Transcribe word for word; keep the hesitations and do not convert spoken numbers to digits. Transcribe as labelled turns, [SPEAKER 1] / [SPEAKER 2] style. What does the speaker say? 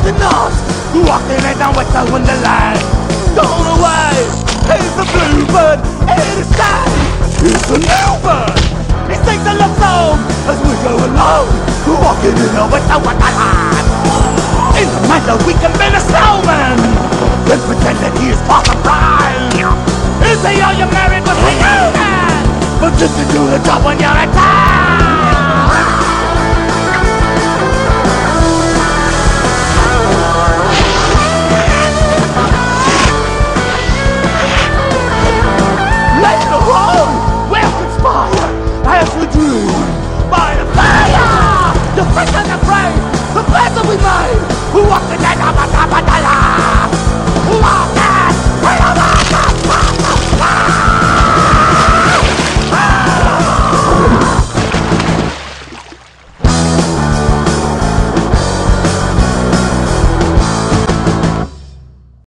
[SPEAKER 1] astronauts walking in the winter wonderland. Gone away is the bluebird in the sky. It's a new bird. He sings a love song as we go along, walking in the winter wonderland. In the meadow we can build a snowman.